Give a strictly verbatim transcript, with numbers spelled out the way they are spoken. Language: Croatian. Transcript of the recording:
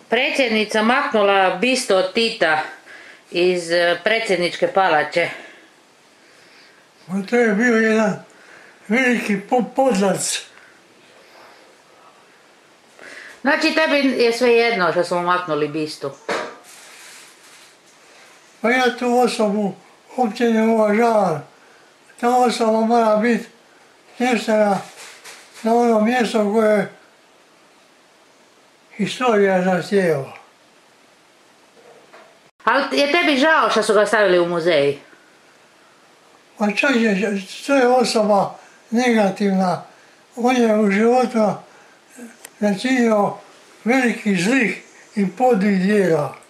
predsjednica maknula bisto od Tita iz predsjedničke palače? To je bio jedan veliki podlac. Znači tebi je sve jedno što smo maknuli bistu? Pa ja tu osobu uopće ne uvažavam. Ta osoba mora biti smještena na ono mjesto koje historija zahtijeva. Ali je tebi žao što su ga stavili u muzej? Pa čak je, to je osoba negativna. On je u životu načinio velikih zlih i podlih djela.